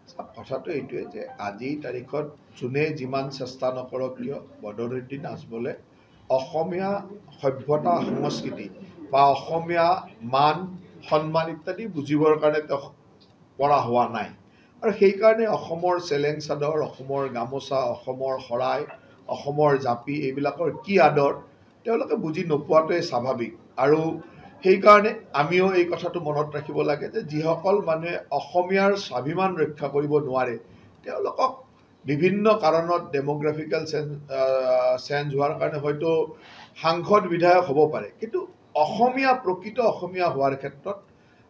কথাটো এইটোৱে যে আজিৰ তাৰিখত যোনে যিমান চেষ্টা নকৰক কিয় বদৰুদ্দিন আজমলে অসমীয়া সভ্যতা সংস্কৃতি বা অসমীয়া মান সন্মান ইত্যাদি বুজিবৰ কাৰণে তেওঁ পৰা হোৱা নাই আৰু সেইকাৰণে অসমৰ চেলেং চাদৰ অসমৰ গামোচা অসমৰ শৰাই অসমৰ জাপি এইবিলাকৰ কি আদৰ তেওঁলোকে বুজি নোপোৱাটোৱে স্বাভাৱিক আৰু সেইকাৰণে আমিও এই কথাটো মনত ৰাখিব লাগে যে যিসকল মানুহে অসমীয়াৰ স্বাভিমান ৰক্ষা কৰিব নোৱাৰে তেওঁলোকক বিভিন্ন কাৰণত ডেমোগ্ৰাফিকেল চেঞ্জ হোৱাৰ কাৰণে হয়তো সাংসদ বিধায়ক হ'ব পাৰে কিন্তু অসমীয়া প্ৰকৃত অসমীয়া হোৱাৰ ক্ষেত্ৰত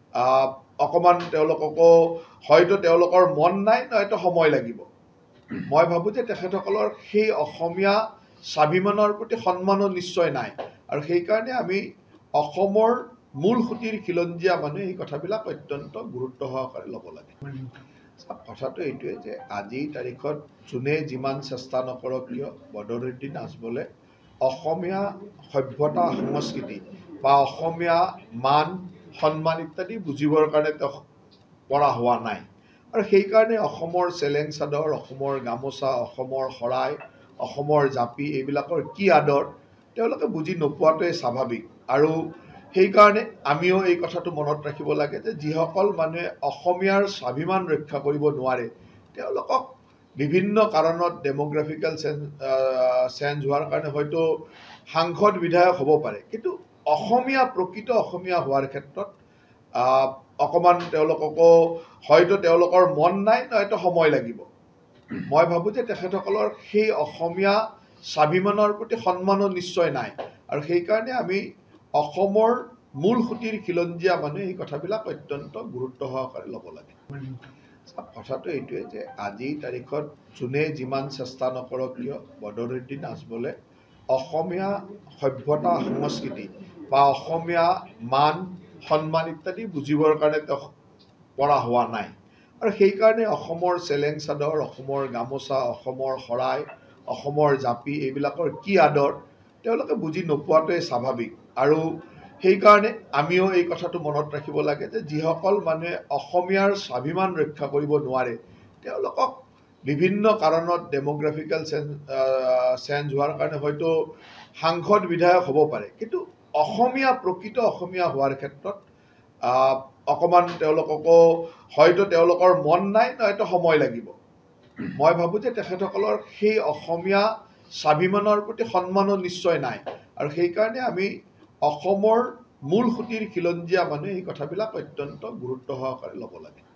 অকমান তেওঁলোককো হয়তো তেওঁলোকৰ মন নাই নয়তো সময় লাগিব মই ভাবো যে তেখেতসকলৰ সেই অসমীয়া স্বাভিমানৰ প্ৰতি সন্মানো নিশ্চয় নাই আৰু সেইকাৰণে আমি অসমৰ মূল সুঁতিৰ খিলঞ্জীয়া মানুহে এই কথাবিলাক অত্যন্ত গুৰুত্ব সহকাৰে ল'ব লাগে কথাটো এইটোৱে যে আজিৰ তাৰিখত যোনে যিমান চেষ্টা নকৰক কিয় বদৰুদ্দিন আজমলে অসমীয়া সভ্যতা সংস্কৃতি বা অসমীয়া মান সন্মান ইত্যাদি বুজিবৰ কাৰণে তেওঁ পৰা হোৱা নাই আৰু সেইকাৰণে অসমৰ চেলেং চাদৰ অসমৰ গামোচা অসমৰ শৰাই অসমৰ জাপি এইবিলাকৰ কি আদৰ তেওঁলোকে বুজি নোপোৱাটোৱে স্বাভাৱিক আৰু সেইকাৰণে আমিও এই কথাটো মনত ৰাখিব লাগে যে যিসকল মানুহে অসমীয়াৰ স্বাভিমান ৰক্ষা কৰিব নোৱাৰে তেওঁলোকক বিভিন্ন কাৰণত ডেমোগ্ৰাফিকেল চেঞ্জ হোৱাৰ কাৰণে হয়তো সাংসদ বিধায়ক হ'ব পাৰে কিন্তু অসমীয়া প্ৰকৃত অসমীয়া হোৱাৰ ক্ষেত্ৰত অকমান তেওঁলোককো হয়তো তেওঁলোকৰ মন নাই নয়তো সময় লাগিব মই ভাবো যে তেখেতসকলৰ সেই অসমীয়া স্বাভিমানৰ প্ৰতি সন্মানো নিশ্চয় নাই আৰু সেইকাৰণে আমি অসমৰ মূল সুঁতিৰ খিলঞ্জীয়া মানুহে এই কথাবিলাক অত্যন্ত গুৰুত্ব সহকাৰে ল'ব লাগে কথাটো এইটোৱে যে আজিৰ তাৰিখত যোনে যিমান চেষ্টা নকৰক কিয় বদৰুদ্দিন আজমলে অসমীয়া সভ্যতা সংস্কৃতি বা অসমীয়া মান সন্মান ইত্যাদি বুজিবৰ কাৰণে তেওঁ পৰা হোৱা নাই আৰু সেইকাৰণে অসমৰ চেলেং চাদৰ অসমৰ গামোচা অসমৰ শৰাই অসমৰ জাপি এইবিলাকৰ কি আদৰ তেওঁলোকে বুজি নোপোৱাটোৱে স্বাভাৱিক আৰু সেইকাৰণে আমিও এই কথাটো মনত ৰাখিব লাগে যে যিসকল মানুহে অসমীয়াৰ স্বাভিমান ৰক্ষা কৰিব নোৱাৰে তেওঁলোকক বিভিন্ন কাৰণত ডেমোগ্ৰাফিকেল চেঞ্জ হোৱাৰ কাৰণে হয়তো সাংসদ বিধায়ক হ'ব পাৰে কিন্তু অসমীয়া প্ৰকৃত অসমীয়া হোৱাৰ ক্ষেত্ৰত অকমান তেওঁলোককো হয়তো তেওঁলোকৰ মন নাই নয়তো সময় লাগিব মই ভাবো যে তেখেতসকলৰ সেই অসমীয়া স্বাভিমানৰ প্ৰতি সন্মানো নিশ্চয় নাই আৰু সেইকাৰণে আমি অসমৰ মূল সুঁতিৰ খিলঞ্জীয়া মানুহে এই কথাবিলাক অত্যন্ত গুৰুত্ব সহকাৰে ল'ব লাগে